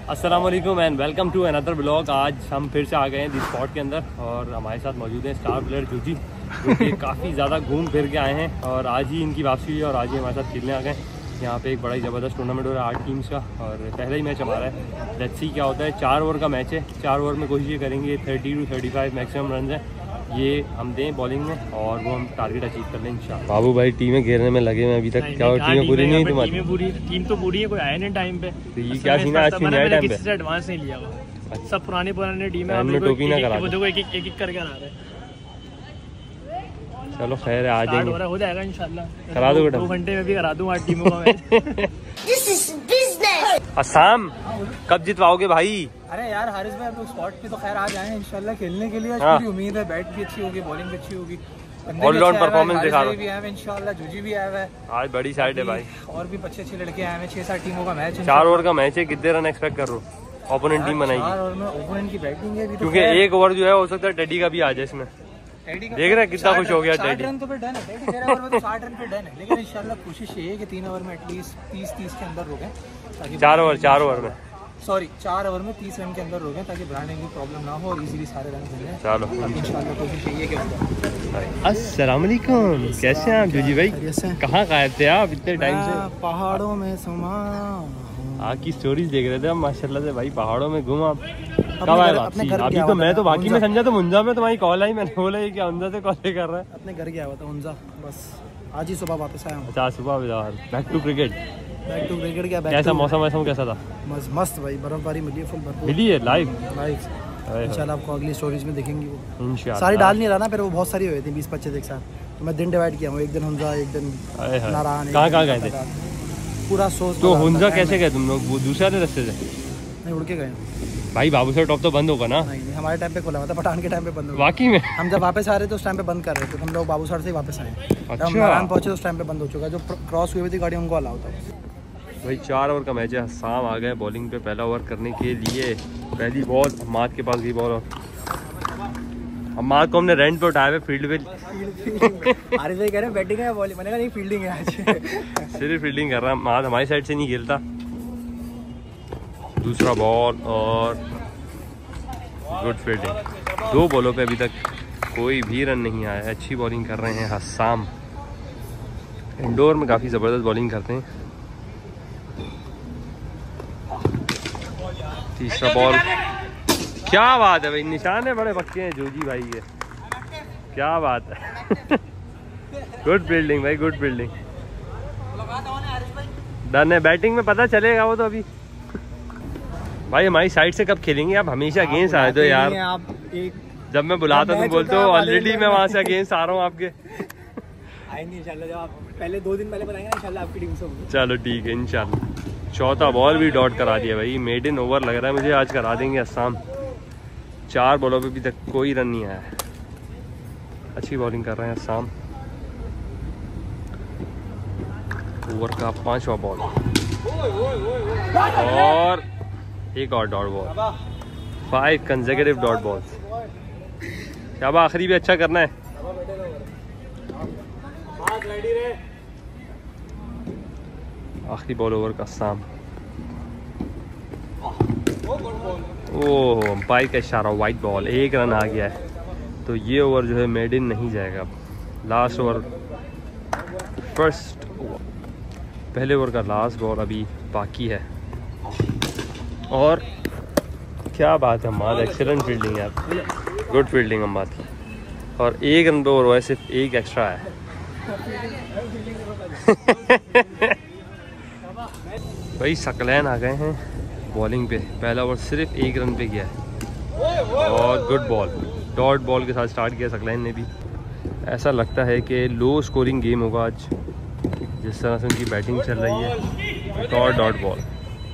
अस्सलाम वालेकुम and welcome to another blog. आज हम फिर से आ गए हैं दी स्पॉट के अंदर और हमारे साथ मौजूद हैं स्टार प्लेयर जूजी, जो कि काफ़ी ज़्यादा घूम फिर के आए हैं और आज ही इनकी वापसी हुई है और आज ही हमारे साथ खेलने आ गए। यहाँ पे एक बड़ा ही ज़बरदस्त टूर्नामेंट हो रहा है 8 टीम्स का और पहला ही मैच हमारा है। लेट्स सी क्या होता है। 4 ओवर का मैच है। 4 ओवर में कोशिश ये करेंगे 30 to 35 मैक्सिमम रन है ये हम दें बॉलिंग में और वो हम टारगेट अचीव कर लें इंशाल्लाह। बाबू भाई टीमें घेरने में लगे हैं अभी तक। क्या टीमें पूरी नहीं तुम्हारी? टीम तो पूरी है, कोई आया नहीं टाइम पे। तो ये क्या सीन है आज? नहीं आया टाइम पे, किसी से एडवांस नहीं लिया हुआ। सब पुरानी टीम है। टोपी ना करा दो एक करके आ रहे हैं। चलो खैर है, आ जाएंगे, हो जाएगा इंशाल्लाह। करा दो बेटा, 2 घंटे में भी करा दूं 8 टीमों का मैच। असम कब जितवाओगे भाई? अरे यार हारिस भाई, आप लोग स्पॉट पे तो खैर आ जाए इंशाल्लाह खेलने के लिए। आज पूरी उम्मीद है, बैट भी अच्छी होगी, बॉलिंग भी अच्छी होगी, ऑलराउंड परफॉर्मेंस दिखा रहा भी है इंशाल्लाह। जूजी भी आया है आज, बड़ी साइड है भाई। और भी अच्छे लड़के आए हैं। 6-7 टीमों का मैच है। 4 ओवर का मैच है। कितने रन एक्सपेक्ट कर रहे हो? ओपोनेंट टीम बनाएगी 4 ओवर में ओपोनेंट की बैटिंग है क्योंकि एक ओवर जो है हो सकता है टेडी का भी आ जाए इसमें। देख रहे हैं कितना खुश हो गया टेडी। 60 रन तो पे डन है। टेडी 13 ओवर में तो 60 रन पे डन है, लेकिन इंशाल्लाह कोशिश ये है कि 3 ओवर में एटलीस्ट 30 के अंदर रोकें ताकि 4 ओवर में 4 ओवर में 30 रन के अंदर रोकें ताकि ब्रांडिंग की प्रॉब्लम ना हो और इजीली सारे रन मिल जाए। चलो इंशाल्लाह कोशिश यही है कि अस्सलाम वालेकुम, कैसे हैं आप जूजी भाई? कहाँ गायब थे आप इतने टाइम से? पहाड़ों में समा आपकी स्टोरीज देख रहे थे हम माशाल्लाह से भाई। पहाड़ों में घूम आप कब आए वापसी? अभी तो मैं तो बाकी में समझा तो मुंजा में तुम्हारी कॉल आई, मैंने बोला ये क्या हुंजा से कॉल कर रहा है। अपने घर गया हुआ था हुंजा, बस आज ही सुबह वापस आया हूँ। अच्छा सुबह बैक टू क्रिकेट क्या कैसा मौसम कैसा था? मस्त भाई, बर्फबारी मिली है, फुल बर्फ मिली है लाइव इंशाल्लाह आपको अगली स्टोरीज में दिखेंगी वो इंशाल्लाह। सारी डाल नहीं रहा ना, फिर वो बहुत सारी हुई थी 20-25 एक साथ, तो मैं दिन डिवाइड किया हूँ। एक दिन हुंजा, एक दिन नारायण। कहाँ गए थे? पूरा सोच। तो हुंजा कैसे गए तुम लोग? वो दूसरे रास्ते से? नहीं, उड़ के गए भाई। बाबू सर टॉप तो बंद होगा ना? नहीं, हमारे टाइम पे खुला हुआ था, पठान के टाइम पे बंद हुआ। वाकई में हम जब वापस आ रहे थे उस टाइम पे बंद कर रहे थे, तो हम लोग बाबू सर से ही वापस आए। अच्छा। हम नारायण पहुंचे उस टाइम पे बंद हो चुका है। जो क्रॉस हुई थी गाड़ी उनको अलाउ था भाई। 4 ओवर का मैच है। शाम आ गए बॉलिंग पे पहला ओवर करने के लिए। पहली बॉल हमाद के पास गई बॉल और हमाद को हमने रेंट पे उठाया हुआ फील्ड पे। हारिस भाई कह रहे हैं बैटिंग है या बॉलिंग? मैंने कहा नहीं, फील्डिंग है आज। सिर्फ फील्डिंग कर रहा है हमाद, हमारी साइड से नहीं खेलता। दूसरा बॉल और गुड फील्डिंग। 2 बॉलों पे अभी तक कोई भी रन नहीं आया है। अच्छी बॉलिंग कर रहे हैं हसाम। इंडोर में काफ़ी ज़बरदस्त बॉलिंग करते हैं। तीसरा बॉल, क्या बात है भाई, निशान है बड़े पक्के हैं जूजी भाई के, क्या बात है। गुड फील्डिंग भाई, गुड फील्डिंग। डन है। बैटिंग में पता चलेगा वो तो अभी। भाई हमारी साइड से कब खेलेंगे आप? हमेशा अगेंस्ट आए तो यार। आप एक जब मैं बुलाता तुम बोलते हो ऑलरेडी मैं वहाँ से अगेंस्ट आ रहा हूँ आपके। आएंगे इंशाल्लाह, जब आप पहले 2 दिन पहले बताएंगे इंशाल्लाह आपकी टीम से होगी। चलो ठीक है इंशाल्लाह। चौथा बॉल भी डॉट करा दिया भाई। मेड इन ओवर लग रहा है मुझे आज करा देंगे असम। 4 बॉलों पे भी तक कोई रन नहीं आया है। अच्छी बॉलिंग कर रहे हैं असम। ओवर का 5वां बॉल और एक और dot ball. 5 consecutive dot balls. क्या अब आखिरी भी अच्छा करना है। आखिरी बॉल ओवर का असम। ओह अंपायर का इशारा, वाइट बॉल, 1 रन आ गया है। तो ये ओवर जो है मेड इन नहीं जाएगा। लास्ट ओवर, फर्स्ट पहले ओवर का लास्ट बॉल अभी बाकी है। और क्या बात है अम्माद, एक्सीलेंट फील्डिंग है यार, गुड फील्डिंग अम्माद की। और 1 रन पे ओवर हुआ है, सिर्फ 1 एक्स्ट्रा है। भाई सकलैन आ गए हैं बॉलिंग पे। पहला ओवर सिर्फ 1 रन पे गया है और गुड बॉल, डॉट बॉल के साथ स्टार्ट किया सकलैन ने भी। ऐसा लगता है कि लो स्कोरिंग गेम होगा आज, जिस तरह से उनकी बैटिंग चल रही है। एक और dot ball,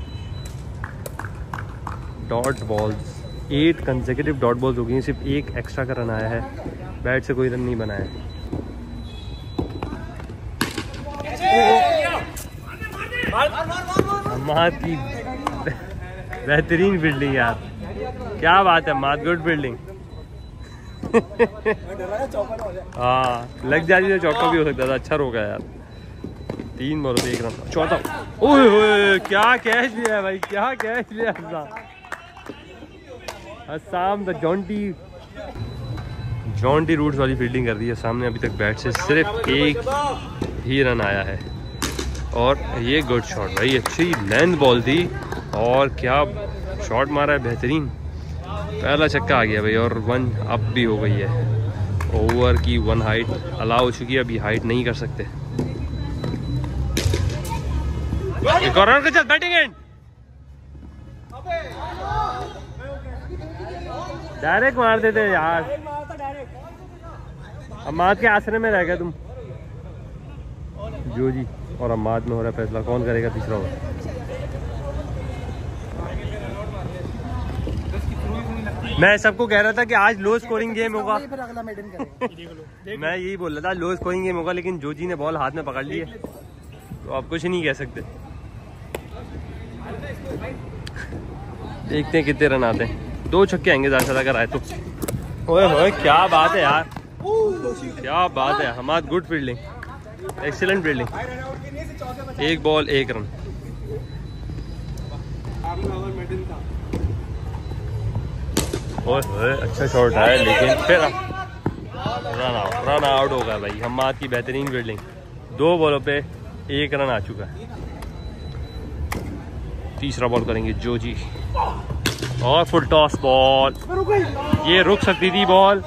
dot balls 8 consecutive dot balls हो गई। सिर्फ 1 एक्स्ट्रा का रन आया है। बैट से कोई रन नहीं बनाया है। अम्माद की बेहतरीन फील्डिंग यार, क्या बात है अम्माद, गुड फील्डिंग। हाँ लग जाती तो चौका भी हो सकता था। अच्छा रोका यार। 3 बॉलों पे 1 रन। चौथा, ओए क्या कैच लिया है भाई, क्या कैच लिया अस्साम द जॉन्टी रूट्स वाली फील्डिंग कर दी है सामने। अभी तक बैट से सिर्फ 1 ही रन आया है और ये गुड शॉट भाई, अच्छी लेंथ बॉल थी और क्या शॉट मारा है, बेहतरीन। पहला छक्का आ गया भाई और 1 अप भी हो गई है। ओवर की 1 हाइट अलाउ हो चुकी है, अभी हाइट नहीं कर सकते। एक और रन का बैटिंग एंड, डायरेक्ट मार देते यार। अम्माद के आसरे में रह गए तुम। जो जी और अम्माद में हो रहा है फैसला, कौन करेगा तीसरा ओवर। मैं सबको कह रहा था कि आज लो स्कोरिंग गेम होगा, मैं यही बोल रहा था लो स्कोरिंग गेम होगा, लेकिन जोजी ने बॉल हाथ में पकड़ ली है तो आप कुछ नहीं कह सकते। देखते हैं कितने रन आते हैं। 2 छक्के आएंगे ज़्यादा से ज़्यादा अगर आए तो। ओए होए क्या बात है यार, क्या बात है। Hammad good fielding, excellent fielding. 1 ball 1 run. ओए अच्छा शॉट है लेकिन फिर रन आउट होगा भाई। हमाद की बेहतरीन फील्डिंग, 2 बॉलों पे 1 रन आ चुका है। तीसरा बॉल करेंगे जोजी और फुल टॉस बॉल, ये रुक सकती थी बॉल।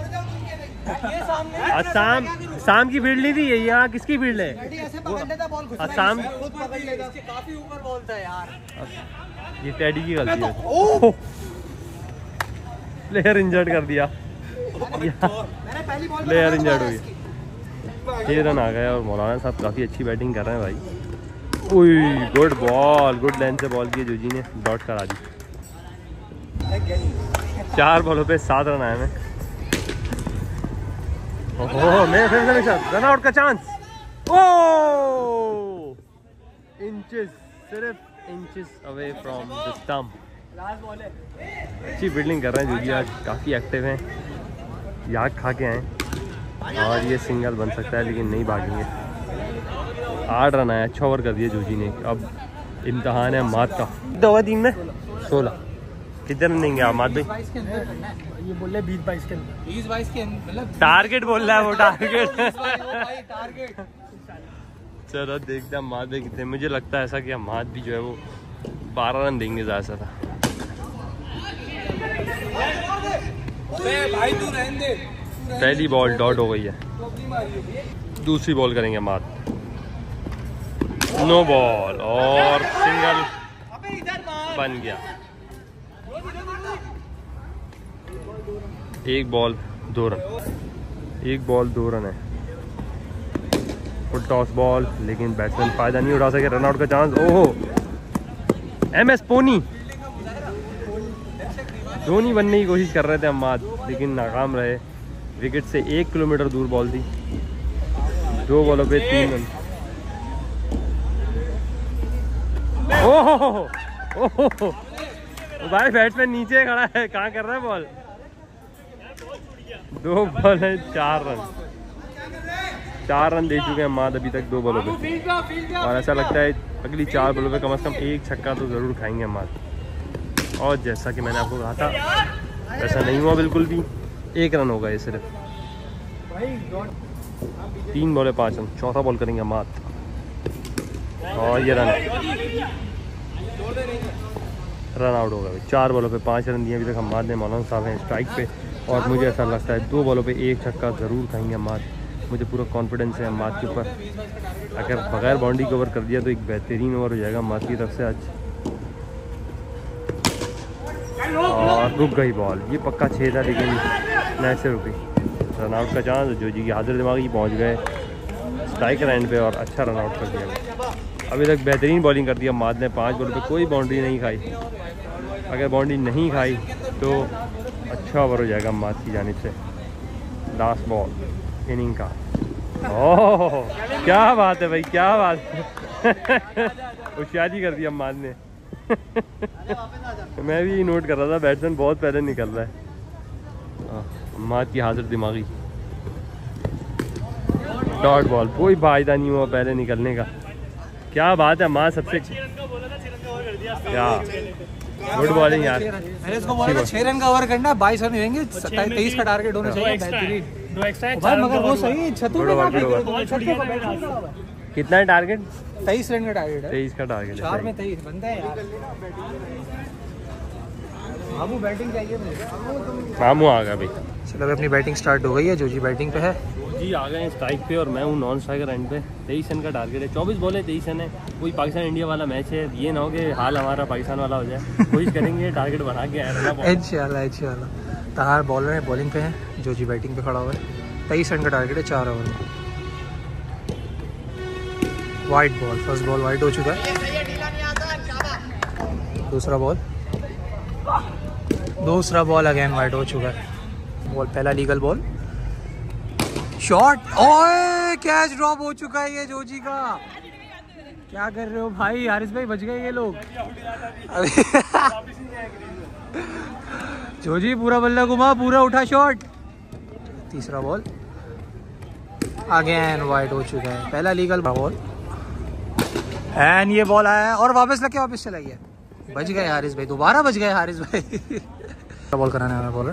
असम की फील्ड नहीं थी ये, यहाँ किसकी फील्ड है? असम, काफी ऊपर बॉल था यार, ये टेडी की गलती है। प्लेयर इंजर्ड कर दिया, प्लेयर इंजर्ड हुई। 6 रन आ गए और मौलाना साहब काफ़ी अच्छी बैटिंग कर रहे हैं भाई। उई गुड बॉल, गुड लेंथ से बॉल की जोजी ने डॉट करा दी। 4 बॉलों पे 7 रन आए हैं। ओह मैं फिर से रन आउट का चांस। ओह इंचेस, सिर्फ inches away from the stump. अच्छी फील्डिंग कर रहे हैं जोजी, आज काफ़ी एक्टिव हैं, याद खा के आए और ये सिंगल बन सकता है लेकिन नहीं भागेंगे। 8 रन आया, अच्छा ओवर कर दिया जोजी ने। अब इम्तहान है अम्माद का। दवा टीम में 16 कितने रन देंगे अम्माद भाई? ये बोल रहे 20-22 के अंदर, 20-22 के मतलब टारगेट बोल रहा है वो, टारगेट। टारगेट। चलो देखते हैं अम्माद भाई कितने। मुझे लगता है ऐसा कि अम्माद भी जो है वो 12 रन देंगे ज़्यादा से ज़्यादा। पहली बॉल डॉट हो गई है, दूसरी बॉल करेंगे अम्माद। नो बॉल और सिंगल बन गया। 1 बॉल 2 रन, 1 बॉल 2 रन है। फुल टॉस बॉल लेकिन बैट्समैन फायदा नहीं उठा सके, रन आउट का चांस। ओहो MS पोनी, धोनी बनने की कोशिश कर रहे थे अम्माद लेकिन नाकाम रहे। विकेट से 1 किलोमीटर दूर बॉल थी। 2 बॉलों पे 3 रन। ओहो भाई बैट्समैन नीचे खड़ा है, कहाँ कर रहा है बॉल। 2 बॉल है 4 रन, 4 रन दे चुके हैं अम्माद अभी तक 2 बॉलों पे। और ऐसा लगता है अगली 4 बॉलों पे कम से कम 1 छक्का तो ज़रूर खाएंगे अम्माद। और जैसा कि मैंने आपको कहा था ऐसा नहीं हुआ बिल्कुल भी। 1 रन होगा ये सिर्फ। 3 बॉल 5 रन। चौथा बॉल करेंगे अम्माद और ये रन आउट होगा। 4 बॉलों पे 5 रन दिए अभी तक अम्माद ने। मौलाना साहब हैं स्ट्राइक पे और मुझे ऐसा लगता है 2 बॉलों पे 1 छक्का ज़रूर खाएंगे अम्माद। मुझे पूरा कॉन्फिडेंस है अम्माद के ऊपर। अगर बगैर बाउंड्री कवर कर दिया तो एक बेहतरीन ओवर हो जाएगा अम्माद की तरफ से आज। और रुक गई बॉल, ये पक्का 6 था लेकिन नेट से रुकी। रन आउट का चांस। जोजी की हाजिर दिमागी पहुंच गए स्ट्राइक एंड पे और अच्छा रन आउट कर दिया। अभी तक बेहतरीन बॉलिंग कर दी अम्माद ने। 5 बॉल पे कोई बाउंड्री नहीं खाई। अगर बाउंड्री नहीं खाई तो अच्छा ओवर हो जाएगा अम्माद की जानिब से। लास्ट बॉल इनिंग का। ओह क्या बात है भाई, क्या बात है। होशियारी कर दी अम्माद ने। मैं भी नोट कर रहा था बैट्समैन बहुत पहले निकल रहा है। अम्माद की हाजिर दिमागी। डॉट बॉल, कोई फायदा नहीं हुआ पहले निकलने का। क्या बात है माँ, सबसे क्या गुड बॉलिंग यार। मैंने इसको बोला था 6 रन का ओवर करना, 22 रन होंगे, 23 का टारगेट होना चाहिए। बेहतरीन भाई, मगर वो सही छतू में ना कितना है टारगेट? 23 रन का टारगेट है। 23 का टारगेट है। 4 में 23 बनता है यार। बाबू बैटिंग चाहिए मुझे। मामू आ गया भाई। चलो अभी अपनी बैटिंग स्टार्ट हो गई है। जोजी बैटिंग पे है। जी आ गए स्ट्राइक पे और मैं हूँ नॉन स्ट्राइकर एंड पे। 23 रन का टारगेट है, 24 बॉल है, 23 रन है। कोई पाकिस्तान इंडिया वाला मैच है, ये ना हो कि हाल हमारा पाकिस्तान वाला हो जाए। कोशिश करेंगे टारगेट बना के आए। इंशाल्लाह। तहार बॉलर है, बॉलिंग पे है। जोजी बैटिंग पे खड़ा हुआ है। 23 रन का टारगेट है 4 ओवर में। Wide ball, first ball wide हो चुका है। दूसरा बॉल अगेन वाइट हो चुका है। बॉल पहला लीगल बॉल, शॉट, ओए कैच ड्रॉप हो चुका है ये जोजी का। क्या कर रहे हो भाई? हारिस भाई बच गए ये लोग। जोजी पूरा बल्ला घुमा, पूरा उठा शॉट। तीसरा बॉल अगेन वाइट हो चुका है। पहला लीगल बॉल एंड ये बॉल आया और वापस लग के वापस चला गया। बच गए हारिस भाई, दोबारा बच गए हारिस भाई। बॉल कराने वाला बॉलर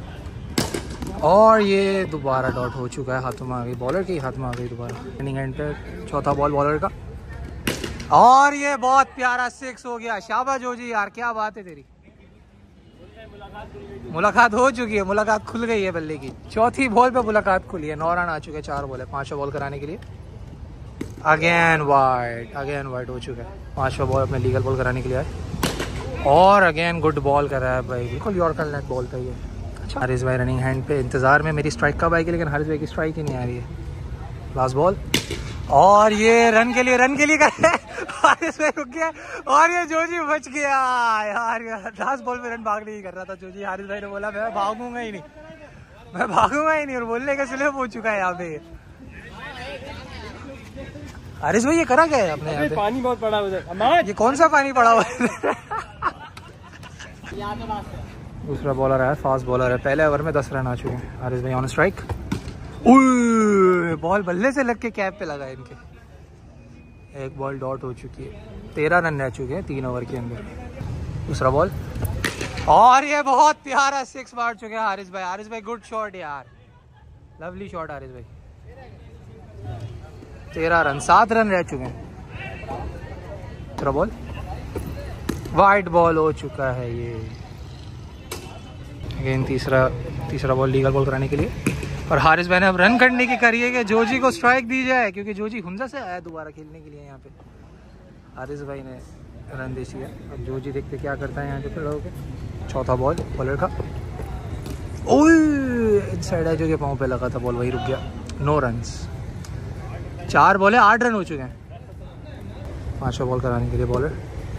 और ये दोबारा डॉट हो चुका है। हाथों में आ गई, बॉलर के हाथ में आ गई दोबारा। रनिंग एंड पे चौथा बॉल बॉलर का और ये बहुत प्यारा 6 हो गया। शाबाश जोजी यार, क्या बात है तेरी। मुलाकात हो चुकी है, मुलाकात खुल गई है बल्ले की। चौथी बॉल पे मुलाकात खुली है। 9 रन आ चुके हैं, 4 बॉल है। 5वां बॉल कराने के लिए अगेन वाइट हो चुका है। 5वां बॉल अपने लीगल बॉल कराने के लिए आए और अगेन गुड बॉल कर रहा है भाई, बिल्कुल यॉर्कर नेट बॉल था ये। अच्छा, हारिस भाई रनिंग हैंड पे इंतजार में मेरी स्ट्राइक कब आएगी, लेकिन हारिस भाई की स्ट्राइक ही नहीं आ रही है। लास्ट बॉल और ये रन के लिए कर रहे हैं। हारिस भाई रुक गया और ये जोजी बच गया यार। लास्ट बॉल पे रन भागने ही कर रहा था जोजी। हारिस भाई ने बोला मैं भागूंगा ही नहीं और बोलने का स्लिप हो चुका है यहाँ पे। हारिस भाई ये करा क्या है अपने यहाँ पे? पानी बहुत पड़ा उधर। ये कौन सा पानी पड़ा हुआ है? दूसरा बॉलर है, फास्ट बॉलर है। पहले ओवर में 10 रन आ चुके हैं। हारिस भाई ऑन स्ट्राइक। बॉल बल्ले से लग के कैप पे लगा इनके। एक बॉल डॉट हो चुकी है। 13 रन रह चुके हैं 3 ओवर के अंदर। दूसरा बॉल और ये बहुत प्यारा 6 मार चुके हैं हारिस भाई। गुड शॉट यार, लवली शॉट हारिस भाई। 13 रन, 7 रन रह चुके हैं। दूसरा बॉल वाइट बॉल हो चुका है ये। अगेन तीसरा बॉल लीगल बॉल कराने के लिए और हारिस भाई ने अब रन करने की करी है कि जोजी को स्ट्राइक दी जाए, क्योंकि जोजी हुंजा से आया दोबारा खेलने के लिए यहाँ पे। हारिस भाई ने रन दे दिया। अब जोजी देखते क्या करता है यहाँ पे खड़ा होकर। चौथा बॉल बॉलर का, ओह इनसाइड है जो कि पाँव पे लगा था, बॉल वही रुक गया। 9 रन, 4 बॉल है, 8 रन हो चुके हैं। 5वां बॉल कराने के लिए बॉलर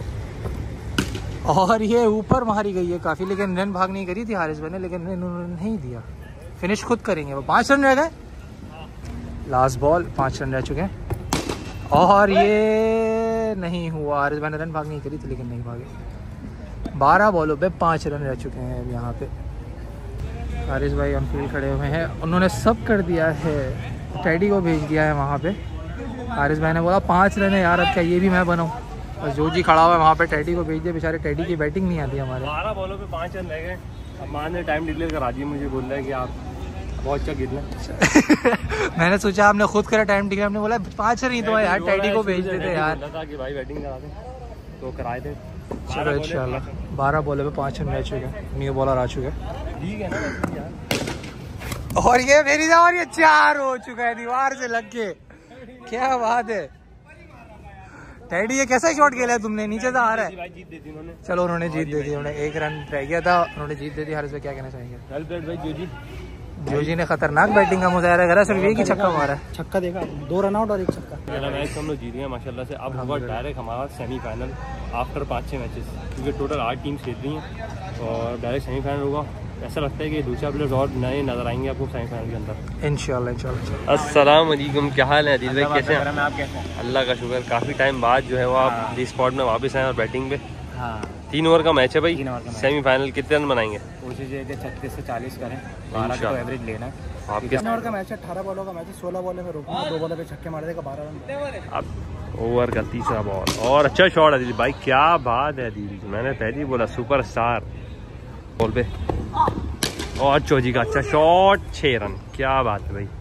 और ये ऊपर मारी गई है काफ़ी, लेकिन रन भाग नहीं करी थी हारिस भाई ने, लेकिन इन्होंने नहीं दिया। फिनिश खुद करेंगे वो। 5 रन रह गए। लास्ट बॉल, 5 रन रह चुके हैं और ये नहीं हुआ। हारिस भाई ने रन भाग नहीं करी थी, लेकिन नहीं भागे। 12 बॉलों पे 5 रन रह चुके हैं अब यहाँ पे। हारिस भाई ऑन फील्ड खड़े हुए हैं, उन्होंने सब कर दिया है। टेडी को भेज दिया है वहाँ पे। हारिस भाई ने बोला 5 रन है यार, अब क्या ये भी मैं बनाऊँ? बस जोजी खड़ा हुआ है वहाँ पे, टेडी को भेज दिया। बेचारे टेडी की बैटिंग नहीं आती हमारे। 12 बॉलों पे 5 रन रह गए। अब मान ने टाइम डिक्लेयर करा दिया, मुझे बोल रहा है कि आप बहुत अच्छा खेलना। मैंने सोचा आपने खुद करा टाइम डिक्लेयर, हमने बोला 5 रन ही तो है यार, टेडी को भेज देते यार। कि भाई बैटिंग करा दें तो कराए थे। चलो इंशाल्लाह। 12 बॉलों पे 5 रन रह चुके हैं। न्यू बॉलर आ चुके हैं, ठीक है ना यार। और ये मेरी और ये 4 हो चुका है दीवार से लग के। क्या बात है टेडी, ये कैसा शॉट खेला है तुमने? नीचे से आ रहा है। जीत दी थी उन्होंने। चलो उन्होंने जीत दे दी, उन्होंने 1 रन रह गया था, उन्होंने जीत दे दी। हारिस भाई क्या कहना चाहेंगे? जोजी ने खतरनाक बैटिंग का मुजाहरा करा, सिर्फ एक ही छक्का मारा है। छक्का देखा, 2 रन आउट और 1 छक्का। पहला मैच हम लोग जीत गए माशाल्लाह से। अब होगा डायरेक्ट हमारा सेमीफाइनल आफ्टर 5-6 मैचेस, क्योंकि टोटल 8 टीम्स खेल रही हैं और डायरेक्ट सेमीफाइनल होगा। ऐसा लगता है कि दूसरा प्लेयर्स और नए नजर आएंगे आपको सेमीफाइनल के अंदर इंशाल्लाह। अस्सलाम वालेकुम, क्या हाल है अदील भाई? कैसे हैं आप? कैसे हैं? अल्लाह का शुक्र। काफ़ी टाइम बाद जो है वो आप दी स्पॉट में वापस आए और बैटिंग पे। 3 ओवर का मैच है भाई। सेमीफाइनल कितने रन बनाएंगे? कोशिश है कि 36 से 40 करें, 12 का एवरेज लेना है। आपके 3 ओवर का मैच है, 18 बॉलों का मैच है। 16 बॉलों में रोकना, 2 बॉलों पे छक्के मार देगा, 12 रन। आप ओवर का तीसरा बॉल और अच्छा शॉट है दिलीप भाई, क्या बात है दिलीप, मैंने पहले ही बोला सुपरस्टार बॉल पे। और चौजी का अच्छा शॉट, 6 रन, क्या बात है भाई।